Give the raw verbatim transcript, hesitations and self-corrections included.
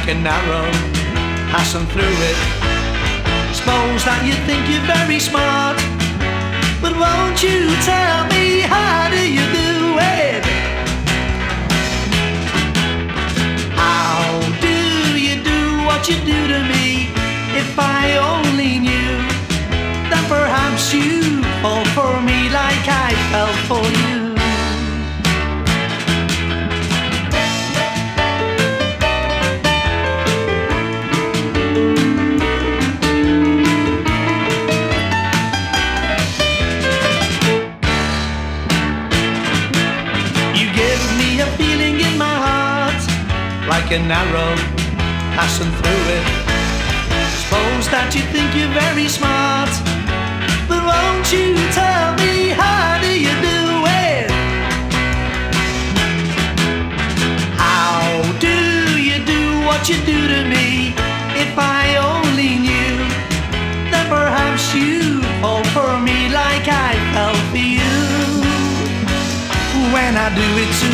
like an arrow passing through it. Suppose that you think you're very smart, but won't you tell me, how do you do it? How do you do what you do to me? If I only knew that perhaps you fall for me like I fell for you. Like an arrow passing through it. Suppose that you think you're very smart, but won't you tell me, how do you do it? How do you do what you do to me? If I only knew that perhaps you fall for me like I fell for you. When I do it to